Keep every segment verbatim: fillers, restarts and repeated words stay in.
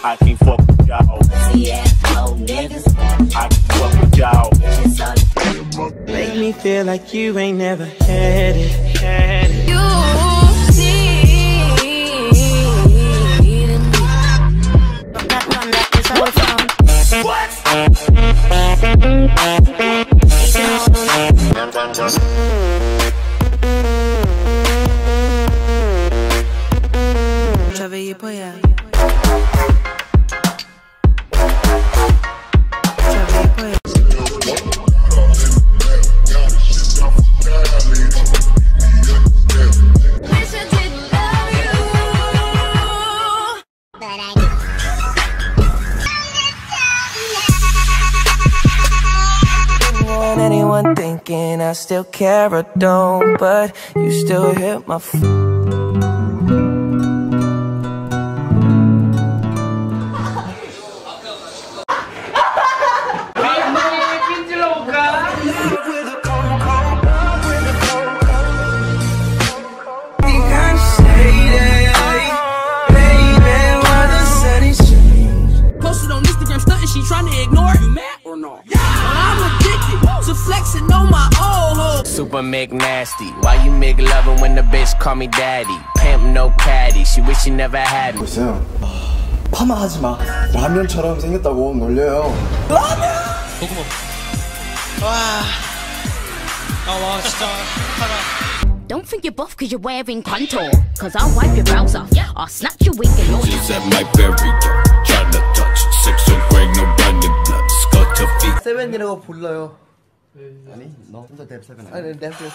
I can't fuck with y'all. Yeah, no niggas. I can't fuck with y'all. Make me feel like you ain't never had it, had it. You need me. That one that is our phone. What? Travailler pour y aller. Anyone thinking I still care or don't, but you still hit my f Posted on Instagram stunting, she trying to ignore it. You mad or no? Yeah. I'm addicted to flexing on my old hoe. Super McNasty. Why you make loving when the bitch call me daddy? Pimp no caddy. She wish she never had me. 보세요. 파마하지 마. 라면처럼 생겼다고 놀려요. 라면! 고구마. 와. 아, 와, 진짜 하나. Don't think you're buff cause you're wearing contour. Cause I'll wipe your brows off. I'll snatch your wig and all. She's at my berry door. Trying to touch. Six so great, no running blood. Scut to feet. 세븐이라고 불러요. 아니, 너 혼자 뎁 세븐. 아니, 뎁 세븐.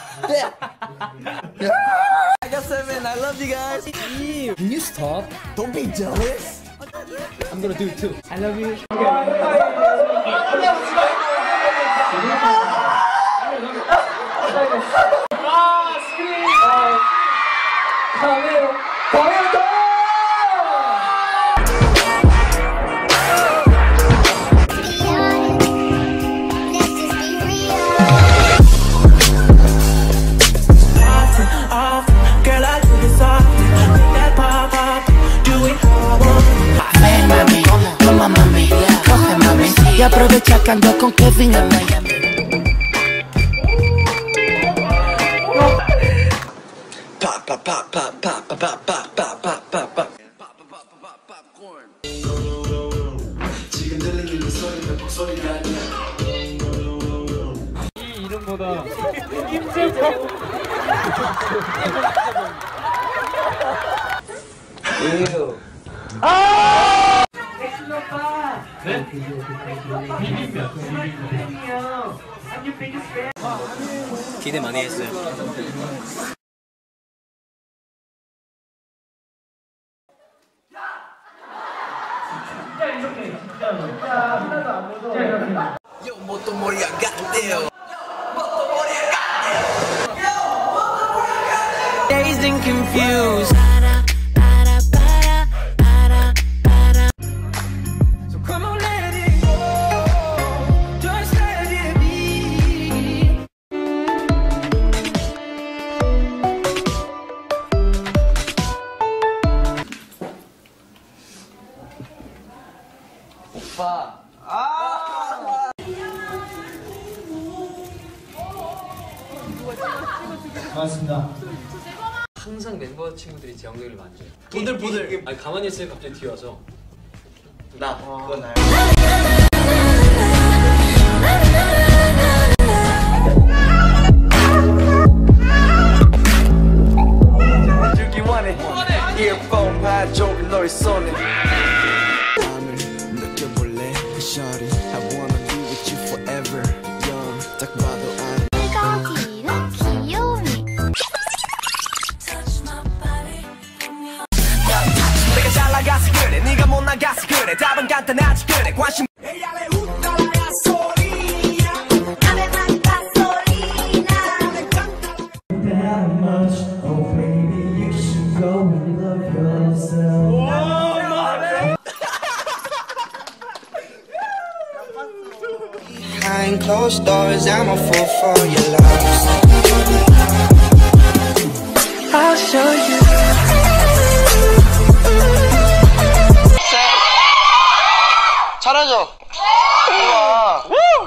I got seven. I love you guys. Can you stop? Don't be jealous. I'm gonna do it too. I love you. Y aprovecha que ando con Kevin en Miami. Pa pa pa pa pa pa pa pa pa pa pa pa. 지금 들리는 이 소리는 목소리가 아니야. 이 이름보다 임재범. 에휴. 아! 네? 비빔면. 기대 많이 했어요. Yo, moto mori agateo. Dazed and confused. So come on, let it go. Just let it be. 오빠. 아! 고맙습니다. 항상 멤버 친구들이 제 엉덩이를 만져요. 보들보들. 아니 가만히 있으니까 갑자기 뒤에 와서 나 그건 나요. 주기 원해. 이어폰 봐줘 너의 손에. 마음을 느껴볼래, shawty. I wanna be with you forever. Young, 딱 봐도 안. 내가 잘 나가서 그래, 네가 못 나가서 그래. 답은 간단하지 그래. 관심. Behind closed doors, I'm a fool for your love. I'll show you. 사라져. 우와.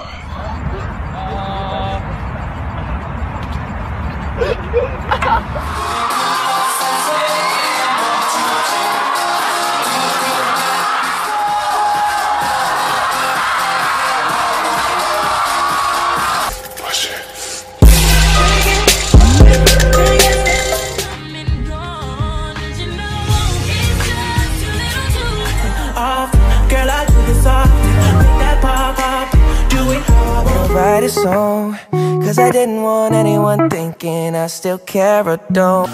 Write a song, cause I didn't want anyone thinking I still care or don't.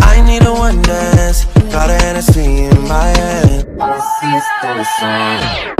Got a Hennessy in my hand. This is the song.